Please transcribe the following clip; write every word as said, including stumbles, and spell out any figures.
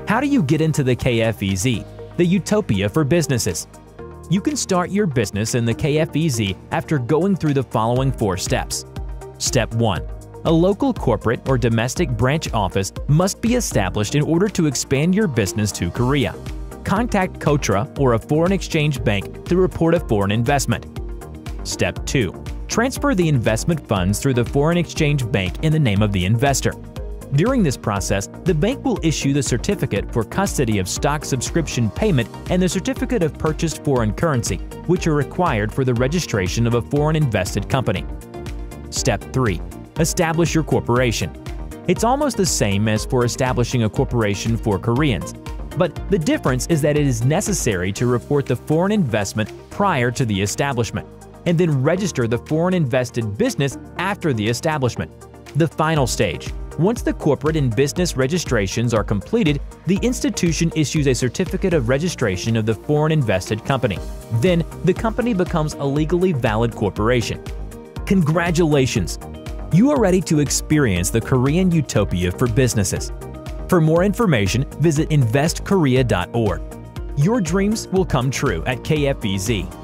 How do you get into the K F E Z, the Utopia for Businesses? You can start your business in the K F E Z after going through the following four steps. Step one. A local corporate or domestic branch office must be established in order to expand your business to Korea. Contact KOTRA or a foreign exchange bank to report a foreign investment. Step two. Transfer the investment funds through the foreign exchange bank in the name of the investor. During this process, the bank will issue the certificate for custody of stock subscription payment and the certificate of purchased foreign currency, which are required for the registration of a foreign invested company. Step three. Establish your corporation. It's almost the same as for establishing a corporation for Koreans, but the difference is that it is necessary to report the foreign investment prior to the establishment, and then register the foreign invested business after the establishment. The final stage. Once the corporate and business registrations are completed, the institution issues a certificate of registration of the foreign invested company. Then, the company becomes a legally valid corporation. Congratulations! You are ready to experience the Korean Utopia for businesses. For more information, visit invest korea dot org. Your dreams will come true at K F E Z.